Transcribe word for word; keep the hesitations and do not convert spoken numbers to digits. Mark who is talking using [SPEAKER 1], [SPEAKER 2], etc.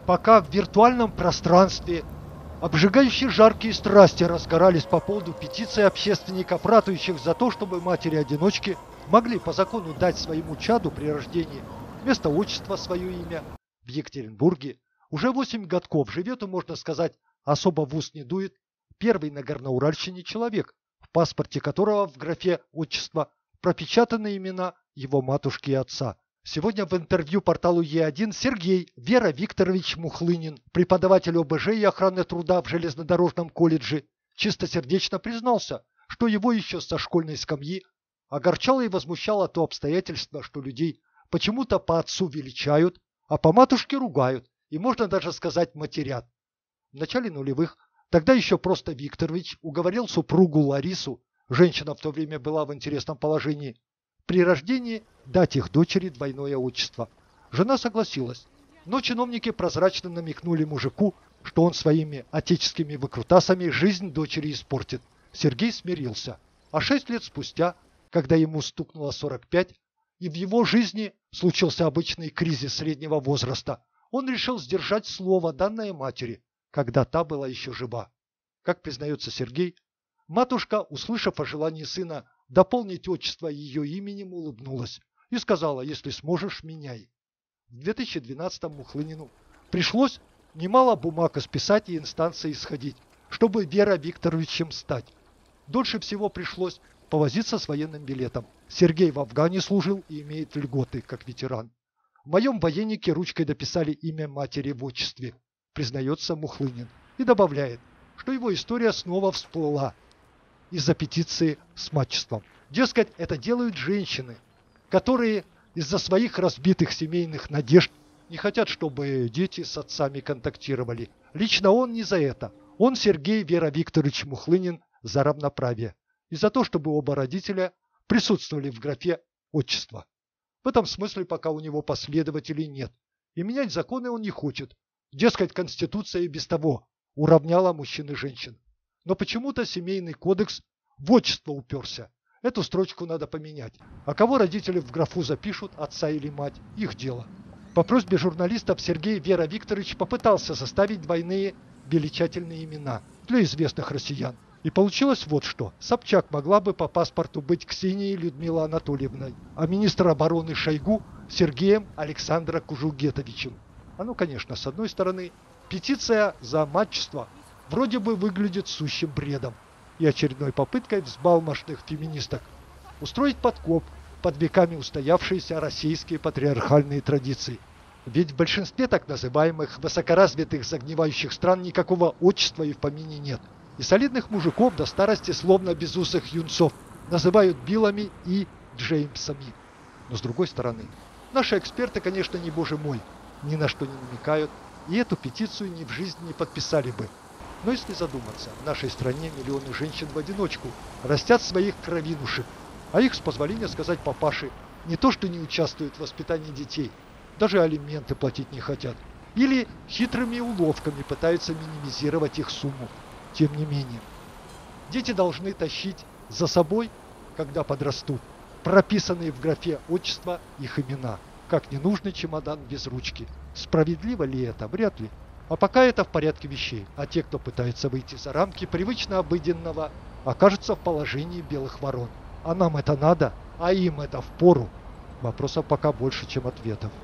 [SPEAKER 1] Пока в виртуальном пространстве обжигающие жаркие страсти разгорались по поводу петиции общественников, ратующих за то, чтобы матери-одиночки могли по закону дать своему чаду при рождении вместо отчества свое имя, в Екатеринбурге уже восемь годков живет и, можно сказать, особо в ус не дует первый на Горноуральщине человек, в паспорте которого в графе отчества пропечатаны имена его матушки и отца. Сегодня в интервью порталу Е один Сергей Вера Викторович Мухлынин, преподаватель О Б Ж и охраны труда в железнодорожном колледже, чистосердечно признался, что его еще со школьной скамьи огорчало и возмущало то обстоятельство, что людей почему-то по отцу величают, а по матушке ругают и, можно даже сказать, матерят. В начале нулевых тогда еще просто Викторович уговорил супругу Ларису, женщина в то время была в интересном положении, при рождении дать их дочери двойное отчество. Жена согласилась, но чиновники прозрачно намекнули мужику, что он своими отеческими выкрутасами жизнь дочери испортит. Сергей смирился, а шесть лет спустя, когда ему стукнуло сорок пять, и в его жизни случился обычный кризис среднего возраста, он решил сдержать слово, данное матери, когда та была еще жива. Как признается Сергей, матушка, услышав о желании сына дополнить отчество ее именем, улыбнулась и сказала: если сможешь, меняй. В две тысячи двенадцатом Мухлынину пришлось немало бумаг исписать и инстанции исходить, чтобы Вера Викторовичем стать. Дольше всего пришлось повозиться с военным билетом. Сергей в Афгане служил и имеет льготы, как ветеран. В моем военнике ручкой дописали имя матери в отчестве, признается Мухлынин, и добавляет, что его история снова всплыла из-за петиции с матчеством. Дескать, это делают женщины, которые из-за своих разбитых семейных надежд не хотят, чтобы дети с отцами контактировали. Лично он не за это. Он, Сергей Вера Викторович Мухлынин, за равноправие и за то, чтобы оба родителя присутствовали в графе отчества. В этом смысле пока у него последователей нет, и менять законы он не хочет. Дескать, Конституция и без того уравняла мужчин и женщин. Но почему-то семейный кодекс в отчество уперся. Эту строчку надо поменять. А кого родители в графу запишут, отца или мать, их дело. По просьбе журналистов Сергей Вера Викторович попытался составить двойные величательные имена для известных россиян. И получилось вот что. Собчак могла бы по паспорту быть Ксенией Людмилой Анатольевной, а министр обороны Шойгу Сергеем Александром Кужугетовичем. А ну, конечно, с одной стороны, петиция за матчество вроде бы выглядит сущим бредом и очередной попыткой взбалмошных феминисток устроить подкоп под веками устоявшиеся российские патриархальные традиции. Ведь в большинстве так называемых высокоразвитых загнивающих стран никакого отчества и в помине нет. И солидных мужиков до старости словно безусых юнцов называют Биллами и Джеймсами. Но с другой стороны, наши эксперты, конечно, не боже мой, ни на что не намекают, и эту петицию ни в жизни не подписали бы. Но если задуматься, в нашей стране миллионы женщин в одиночку растят своих кровинушек, а их, с позволения сказать папаши, не то что не участвуют в воспитании детей, даже алименты платить не хотят, или хитрыми уловками пытаются минимизировать их сумму. Тем не менее, дети должны тащить за собой, когда подрастут, прописанные в графе отчества их имена, как ненужный чемодан без ручки. Справедливо ли это? Вряд ли. А пока это в порядке вещей, а те, кто пытается выйти за рамки привычно обыденного, окажутся в положении белых ворон. А нам это надо, а им это впору. Вопросов пока больше, чем ответов.